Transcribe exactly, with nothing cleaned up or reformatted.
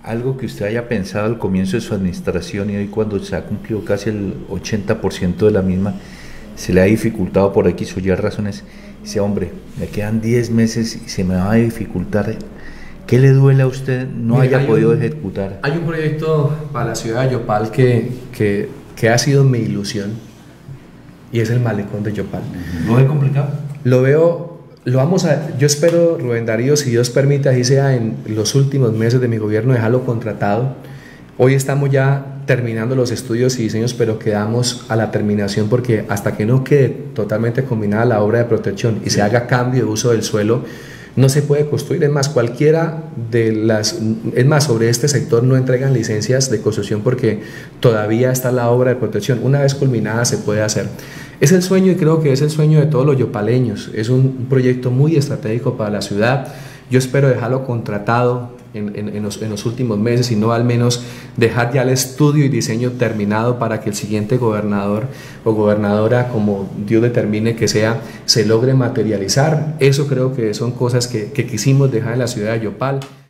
Algo que usted haya pensado al comienzo de su administración y hoy cuando se ha cumplido casi el ochenta por ciento de la misma, se le ha dificultado por X o Y razones, dice, hombre, me quedan diez meses y se me va a dificultar. ¿Qué le duele a usted no Mire, haya podido un, ejecutar? hay un proyecto para la ciudad de Yopal que, que, que ha sido mi ilusión y es el malecón de Yopal. ¿Lo ve complicado? Lo veo, lo vamos a, yo espero, Rubén Darío, si Dios permite, así sea en los últimos meses de mi gobierno, dejarlo contratado. Hoy estamos ya terminando los estudios y diseños, pero quedamos a la terminación porque hasta que no quede totalmente combinada la obra de protección y se haga cambio de uso del suelo, no se puede construir. Es más, cualquiera de las, es más, sobre este sector no entregan licencias de construcción porque todavía está la obra de protección. Una vez culminada se puede hacer. Es el sueño y creo que es el sueño de todos los yopaleños. Es un proyecto muy estratégico para la ciudad. Yo espero dejarlo contratado en, en, en, los, en los últimos meses y no al menos dejar ya el estudio y diseño terminado para que el siguiente gobernador o gobernadora, como Dios determine que sea, se logre materializar. Eso creo que son cosas que, que quisimos dejar en la ciudad de Yopal.